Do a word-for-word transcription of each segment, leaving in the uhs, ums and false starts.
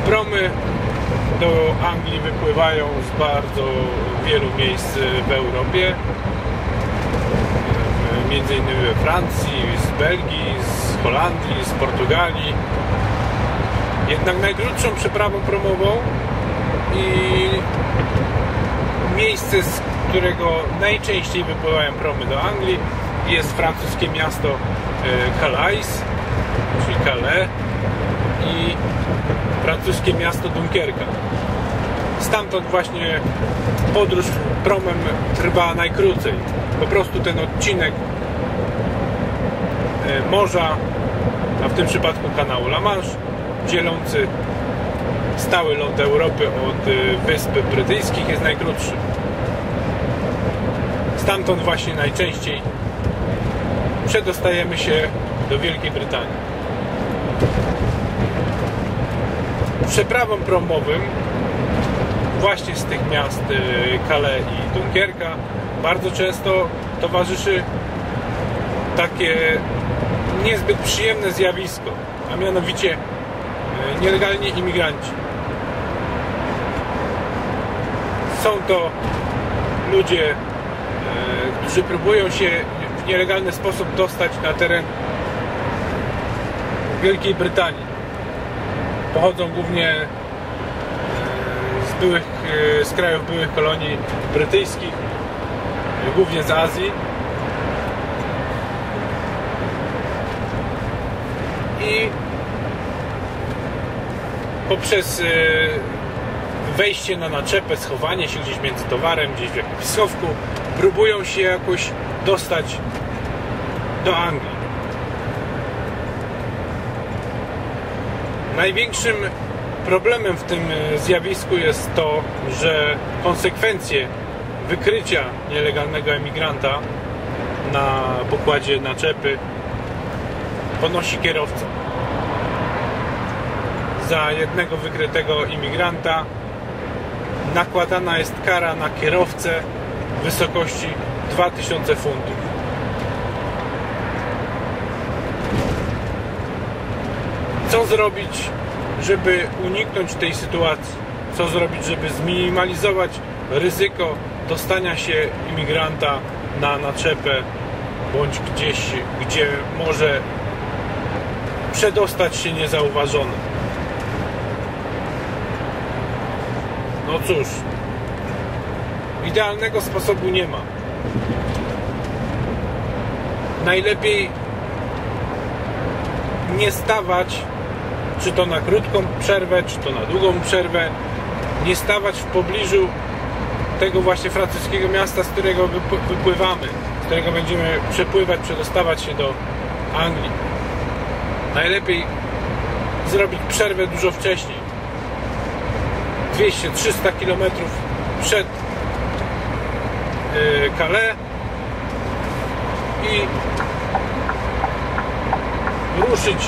Promy do Anglii wypływają z bardzo wielu miejsc w Europie, między innymi we Francji, z Belgii, z Holandii, z Portugalii. Jednak najkrótszą przeprawą promową i miejsce, z którego najczęściej wypływają promy do Anglii, jest francuskie miasto Calais, czyli Calais, i francuskie miasto Dunkierka. Stamtąd właśnie podróż promem trwa najkrócej. Po prostu ten odcinek morza, a w tym przypadku kanału La Manche, dzielący stały ląd Europy od Wysp Brytyjskich, jest najkrótszy. Stamtąd właśnie najczęściej przedostajemy się do Wielkiej Brytanii. Przeprawom promowym właśnie z tych miast Calais i Dunkierka bardzo często towarzyszy takie niezbyt przyjemne zjawisko, a mianowicie nielegalni imigranci. Są to ludzie, którzy próbują się w nielegalny sposób dostać na teren Wielkiej Brytanii. Pochodzą głównie z, byłych, z krajów byłych kolonii brytyjskich, głównie z Azji. I poprzez wejście na naczepę, schowanie się gdzieś między towarem, gdzieś w jakimś schowku, próbują się jakoś dostać do Anglii. Największym problemem w tym zjawisku jest to, że konsekwencje wykrycia nielegalnego emigranta na pokładzie naczepy ponosi kierowca. Za jednego wykrytego imigranta nakładana jest kara na kierowcę w wysokości dwa tysiące funtów. Co zrobić, żeby uniknąć tej sytuacji? Co zrobić, żeby zminimalizować ryzyko dostania się imigranta na naczepę bądź gdzieś, gdzie może przedostać się niezauważony? No cóż, idealnego sposobu nie ma. Najlepiej nie stawać, czy to na krótką przerwę, czy to na długą przerwę, nie stawać w pobliżu tego właśnie francuskiego miasta, z którego wypływamy, z którego będziemy przepływać, przedostawać się do Anglii. Najlepiej zrobić przerwę dużo wcześniej, dwieście do trzystu kilometrów przed yy, Calais, i ruszyć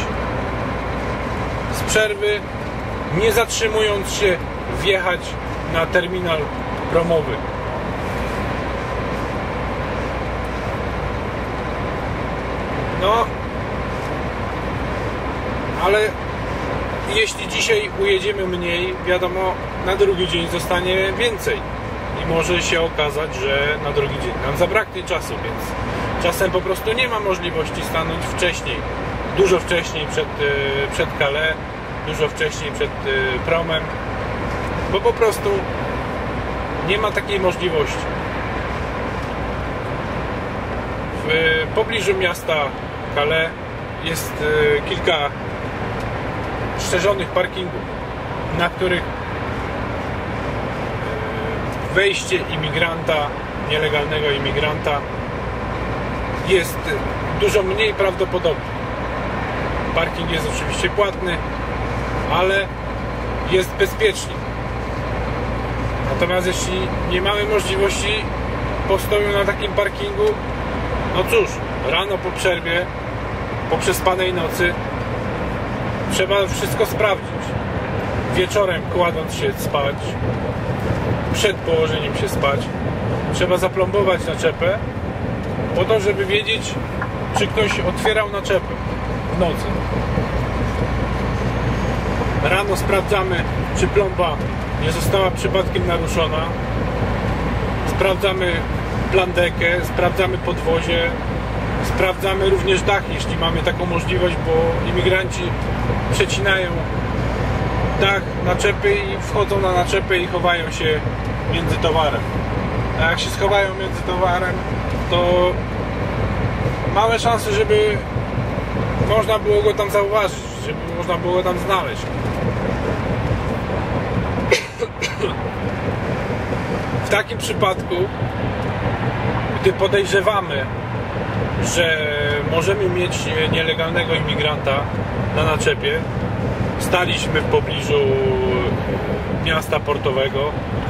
z przerwy, nie zatrzymując się, wjechać na terminal promowy. No, ale jeśli dzisiaj ujedziemy mniej, wiadomo, na drugi dzień zostanie więcej i może się okazać, że na drugi dzień nam zabraknie czasu, więc czasem po prostu nie ma możliwości stanąć wcześniej, dużo wcześniej przed, przed Calais, dużo wcześniej przed promem, bo po prostu nie ma takiej możliwości. W pobliżu miasta Calais jest kilka strzeżonych parkingów, na których wejście imigranta, nielegalnego imigranta jest dużo mniej prawdopodobne. Parking jest oczywiście płatny, ale jest bezpieczny. Natomiast jeśli nie mamy możliwości postoju na takim parkingu, no cóż, rano po przerwie, po przespanej nocy trzeba wszystko sprawdzić. Wieczorem, kładąc się spać, przed położeniem się spać, trzeba zaplombować naczepę po to, żeby wiedzieć, czy ktoś otwierał naczepę w nocy. Rano sprawdzamy, czy plomba nie została przypadkiem naruszona. Sprawdzamy plandekę, sprawdzamy podwozie, sprawdzamy również dach, jeśli mamy taką możliwość, bo imigranci przecinają dach naczepy i wchodzą na naczepę i chowają się między towarem. A jak się schowają między towarem, to małe szanse, żeby można było go tam zauważyć, żeby można było go tam znaleźć. W takim przypadku, gdy podejrzewamy, że możemy mieć nielegalnego imigranta na naczepie, staliśmy w pobliżu miasta portowego,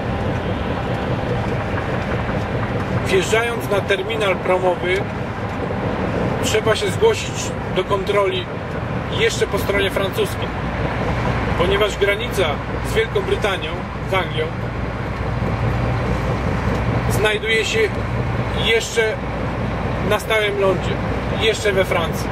wjeżdżając na terminal promowy, trzeba się zgłosić do kontroli jeszcze po stronie francuskiej, ponieważ granica z Wielką Brytanią, z Anglią, znajduje się jeszcze na stałym lądzie, jeszcze we Francji.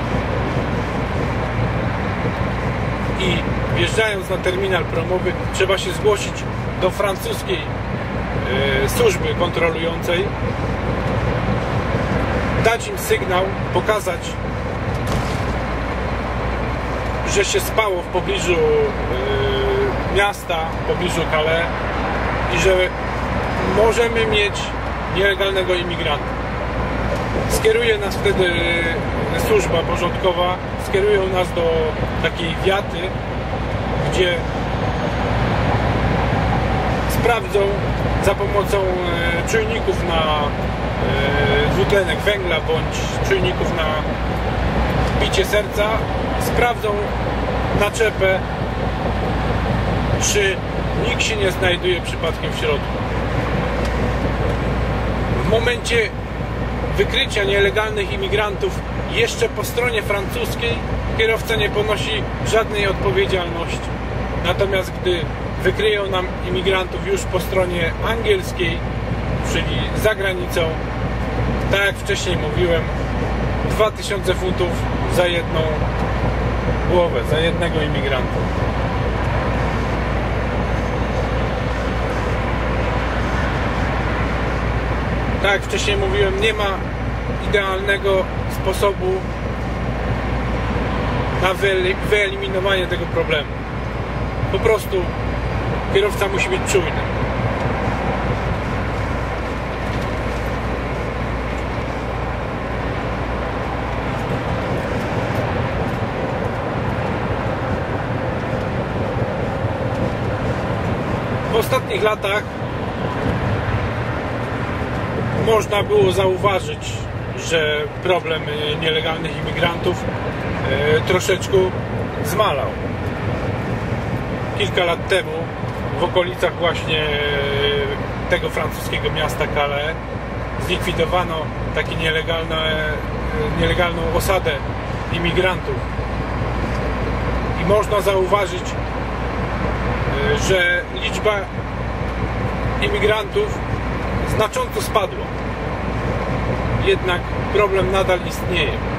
I wjeżdżając na terminal promowy, trzeba się zgłosić do francuskiej e, służby kontrolującej, dać im sygnał, pokazać, że się spało w pobliżu e, miasta, w pobliżu Calais i że możemy mieć nielegalnego imigranta. Skieruje nas wtedy służba porządkowa, skierują nas do takiej wiaty, gdzie sprawdzą za pomocą czujników na dwutlenek węgla bądź czujników na bicie serca, sprawdzą naczepę, czy nikt się nie znajduje przypadkiem w środku. W momencie wykrycia nielegalnych imigrantów jeszcze po stronie francuskiej kierowca nie ponosi żadnej odpowiedzialności. Natomiast gdy wykryją nam imigrantów już po stronie angielskiej, czyli za granicą, tak jak wcześniej mówiłem, dwa tysiące funtów za jedną głowę, za jednego imigranta. Tak jak wcześniej mówiłem, nie ma idealnego sposobu na wyeliminowanie tego problemu. Po prostu kierowca musi być czujny. W ostatnich latach można było zauważyć, że problem nielegalnych imigrantów troszeczkę zmalał. Kilka lat temu w okolicach właśnie tego francuskiego miasta Calais zlikwidowano taką nielegalną osadę imigrantów i można zauważyć, że liczba imigrantów znacząco spadła. Jednak problem nadal istnieje.